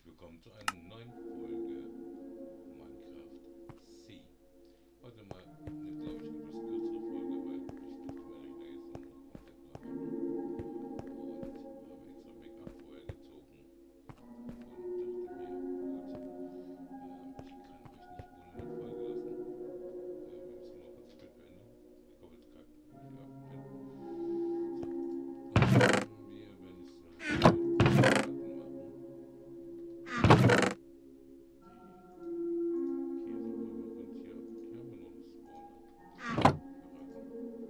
willkommen zu einer neuen Folge Minecraft C. Heute mal eine, glaube ich, etwas kürzere Folge, weil ich dachte, mein Rechner ist dann noch komplett neu machen. Und habe extra Backup vorher gezogen und dachte mir, gut, ich kann euch nicht ohne eine Folge lassen. Wir müssen mal kurz das Bild beenden. Ich hoffe, es kackt nicht ab. So. Wir werden es Karten machen. Käsewürmer und hier haben wir noch einen Spawner. Verraten.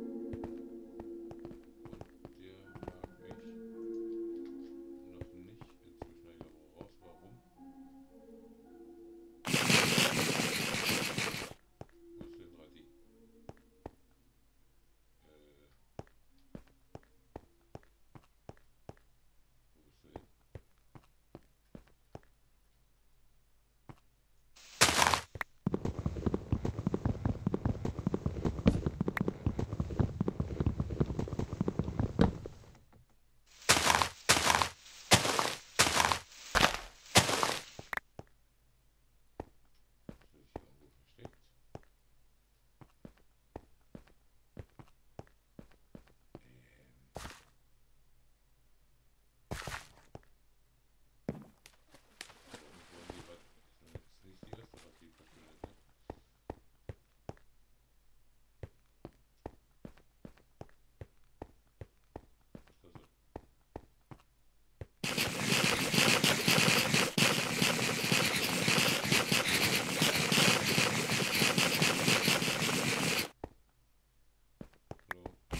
Und der mag mich noch nicht. Inzwischen habe ich aber raus, warum. Wo ist denn Radi? Wo bist du hin? Ist er sich irgendwo versteckt? Irgendwo in die Rad. Ist nicht die erste Radi verschwindet, ne? Ist das so? Hallo?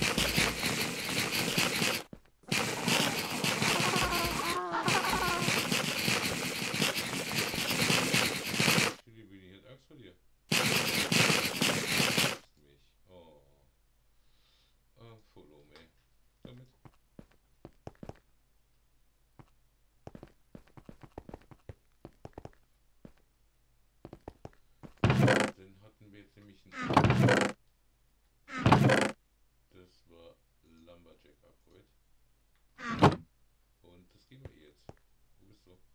Chili Beanie hat Angst vor dir. Ist mich. Oh. Follow me. Damit. Dann hatten wir jetzt nämlich ein. Das war Lumberjack Upgrade. Und das geben wir jetzt. Wo bist du?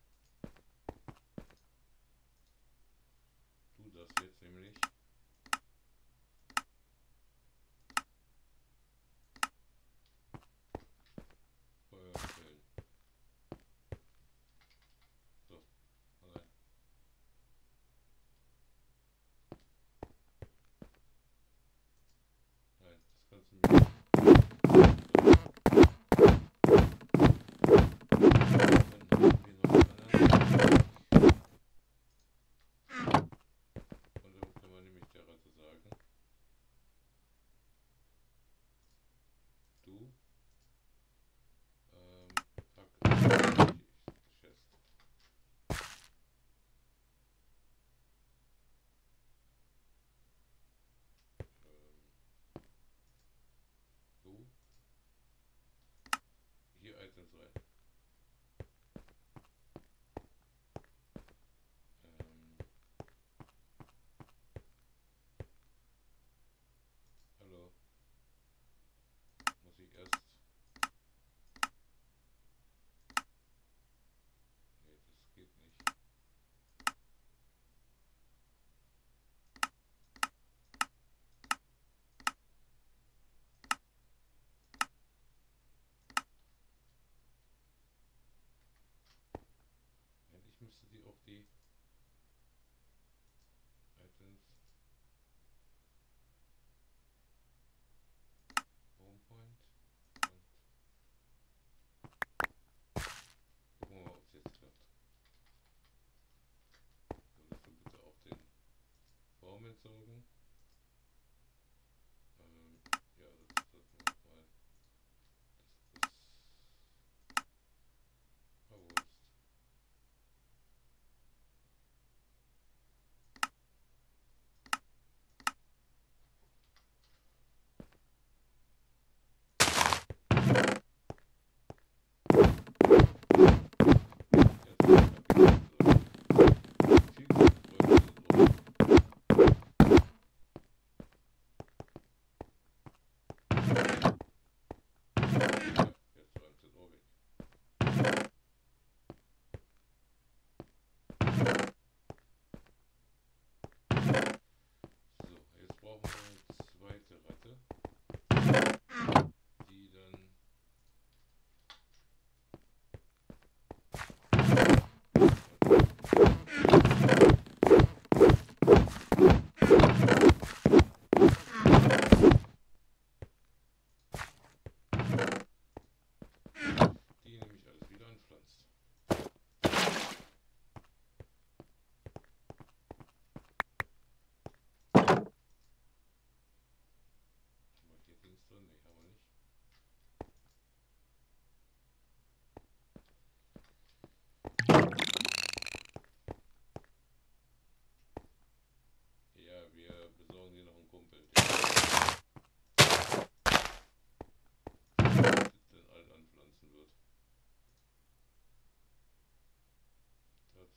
Du darfst jetzt nämlich Feuer stellen. So, mal rein. Nein, das kannst du mir. Dann haben wir noch einen anderen. Und dann kann man nämlich der Ratte sagen, du pack die Chest. Du hier Items rein. Hallo, muss ich erst. Nee, das geht nicht. Eigentlich müsste die auch die Items Homepoint und gucken wir mal, ob es jetzt klappt. Würdest du bitte auch den Baum entsorgen? Ja, das sollten wir auch mal. Das ist Verwurst.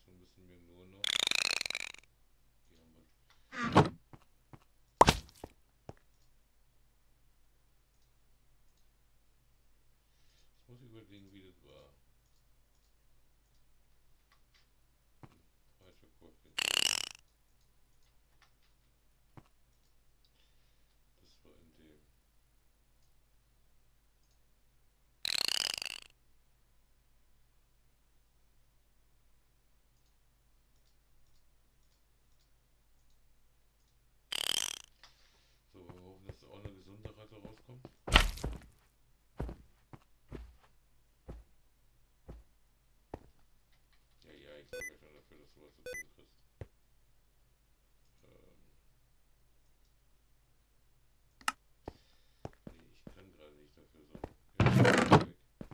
müssen wir nur noch. Hier haben wir. Jetzt muss ich überlegen, wie das war. Falscher Koefficient. Das war in dem. So, wir hoffen, dass auch eine gesunde Ratte rauskommt. Ja, ja, ich sorge schon dafür, dass du was zu tun kriegst. Nee, ich kann gerade nicht dafür sorgen. Ja, weg.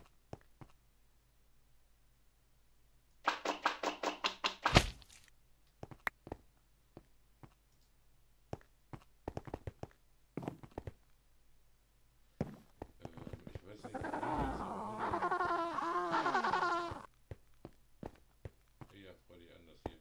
Ich weiß nicht, wie das so. Ja, freu dich anders hier.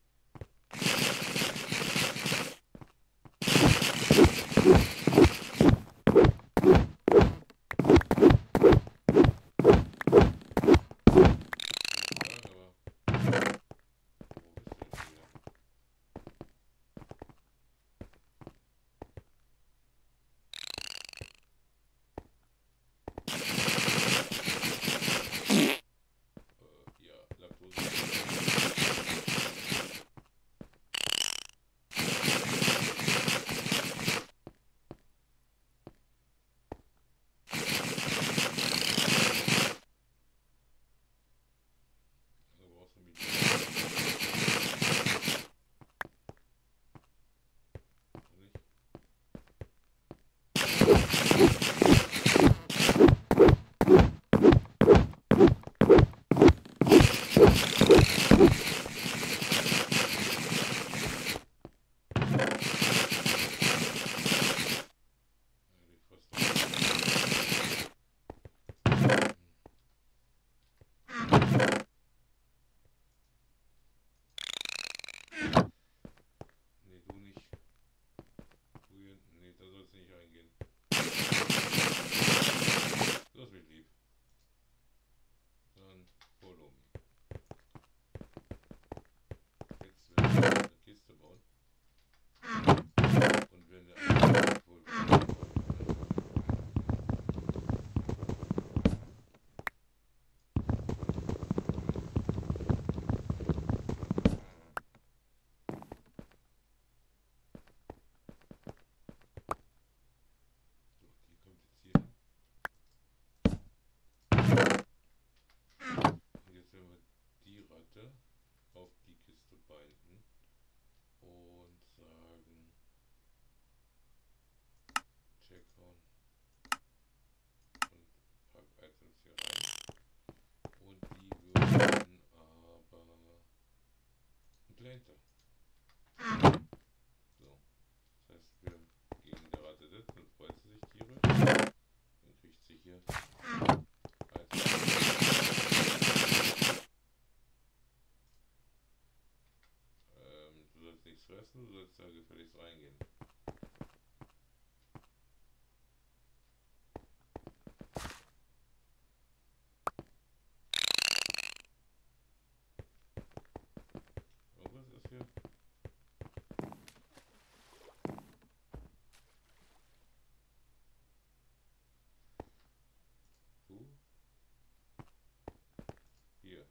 Auf die Kiste binden und sagen check on und pack Items hier rein und die würden aber und Enter. So, das heißt wir gegen der Ratte sitzen und freut sie sich tierisch, dann kriegt sie hier du sollst nichts fressen, du sollst da gefälligst reingehen. Irgendwas ist hier. Du? Hier.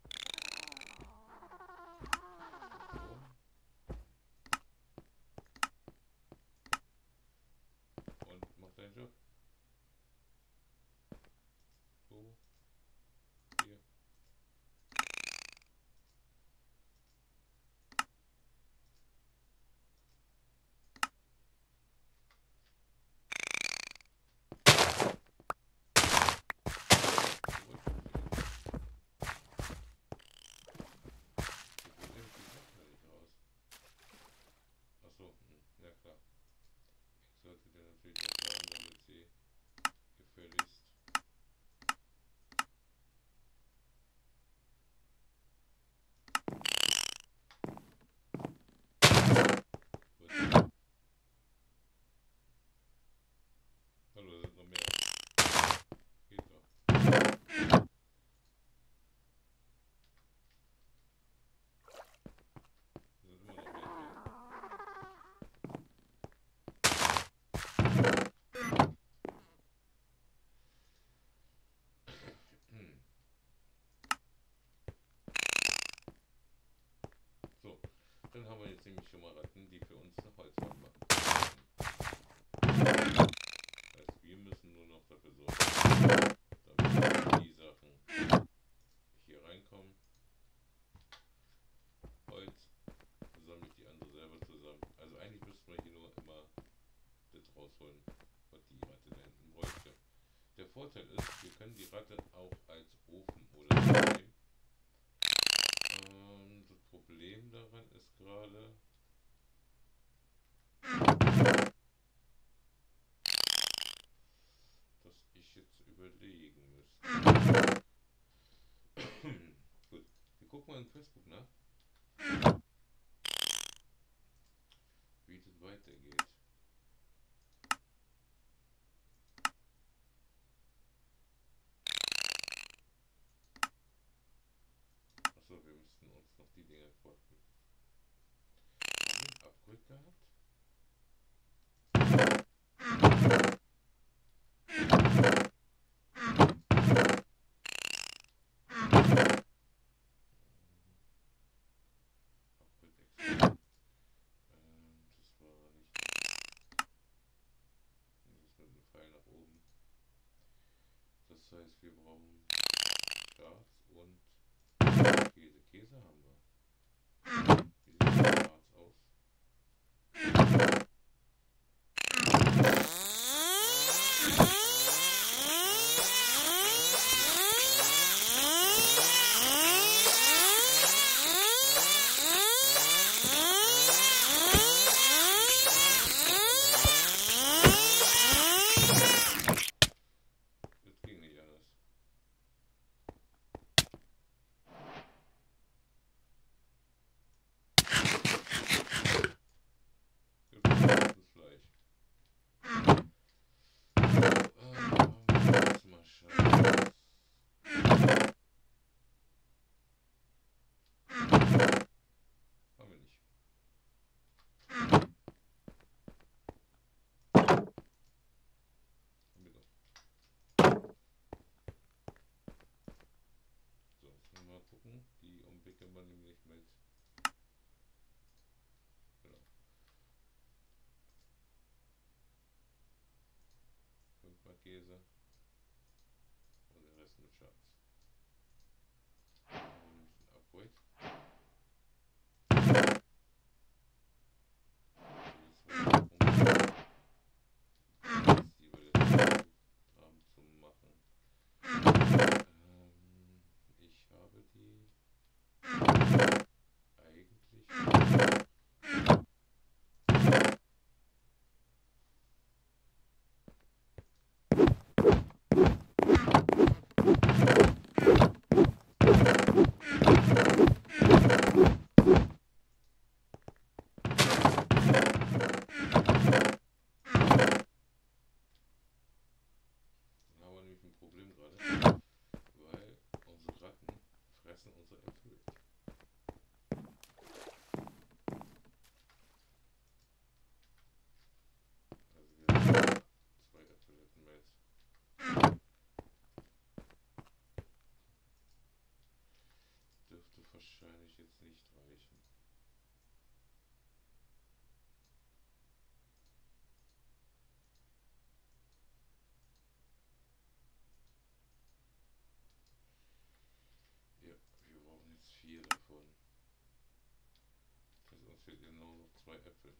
So. Dann haben wir jetzt nämlich schon mal Ratten, die für uns eine Holzwand machen. Das heißt, wir müssen nur noch dafür sorgen, damit die Sachen hier reinkommen. Holz, sammle ich die andere selber zusammen. Also eigentlich müsste man hier nur immer das rausholen, was die Ratte da hinten bräuchte. Der Vorteil ist, wir können die Ratte auch als Ofen oder so nehmen. Das Problem daran ist gerade, dass ich jetzt überlegen müsste. Gut, wir gucken mal im Facebook nach, wie das weitergeht. Achso, wir müssten uns noch die Dinger craften. Haben wir ein Upgrade gehabt? Das heißt, wir brauchen Schwarz und Käse. Käse haben wir. Wie sieht das Schwarz aus? Das ging nicht anders. Gucken, die umwickeln wir nämlich mit, genau, 5-mal Käse und den Rest mit Schatz. Dann haben wir nämlich ein Upgrade. Die wir jetzt versucht haben zu machen. Ich habe die eigentlich. Problem gerade, weil unsere Ratten fressen unsere Äpfel weg. Also wir haben 2 Äpfel hätten wir jetzt. Dürfte wahrscheinlich jetzt nicht reichen. Ja, wir brauchen jetzt 4 davon. Das heißt, uns fehlt genau noch 2 Äpfel.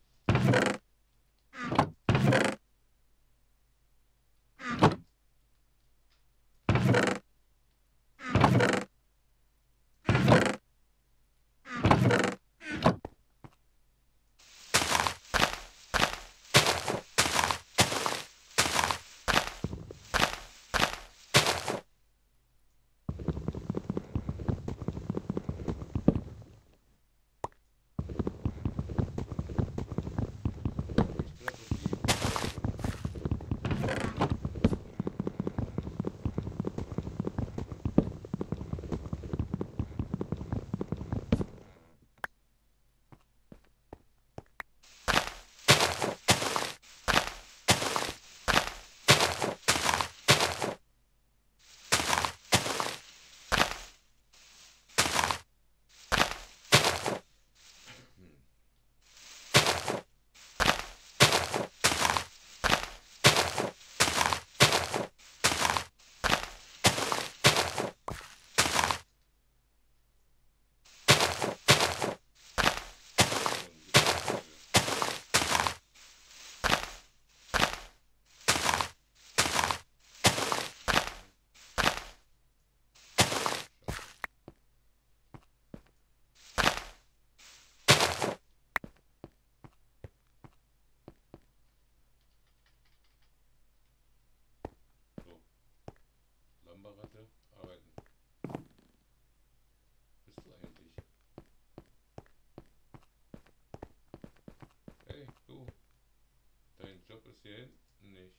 ist hier hinten nicht.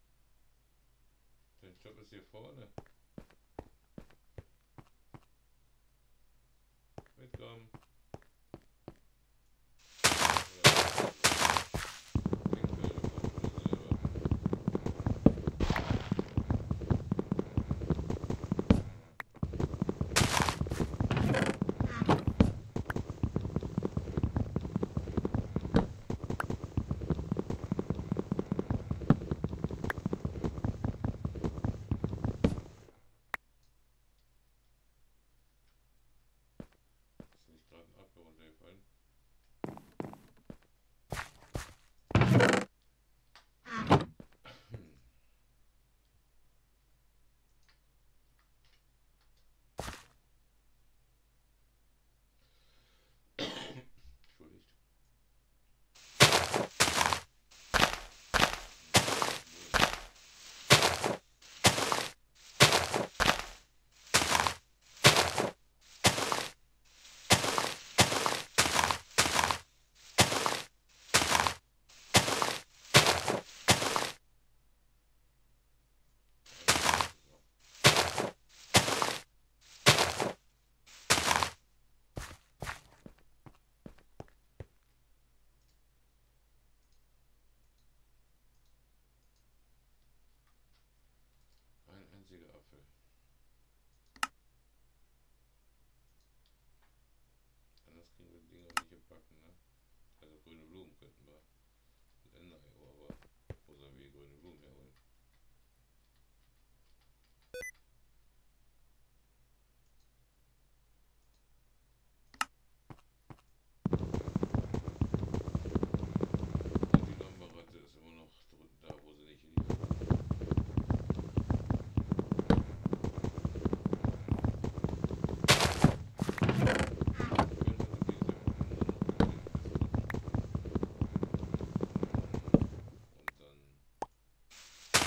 Dein Job ist hier vorne. Mitkommen. Einziger Apfel. Anders kriegen wir die Dinge auch nicht gebacken, ne? Also grüne Blumen könnten wir mit Ende, aber wo sollen wir grüne Blumen herholen? Und die Lamberratte ist immer noch da, wo sie nicht liegt. Und dann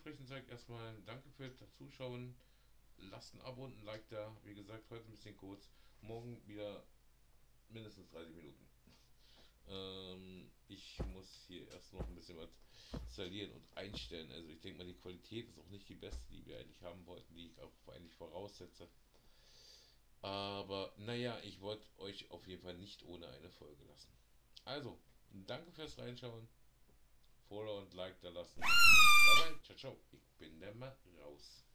Zwischenzeit erstmal danke fürs Zuschauen. Lasst ein Abo und ein Like da. Wie gesagt, heute ein bisschen kurz. Morgen wieder mindestens 30 Minuten. Ich muss hier erst noch ein bisschen was installieren und einstellen. Also ich denke mal, die Qualität ist auch nicht die beste, die wir eigentlich haben wollten, die ich auch eigentlich voraussetze. Aber naja, ich wollte euch auf jeden Fall nicht ohne eine Folge lassen. Also, danke fürs Reinschauen. Follow und Like da lassen. Bye bye, ciao, ciao. Ich bin der mal raus.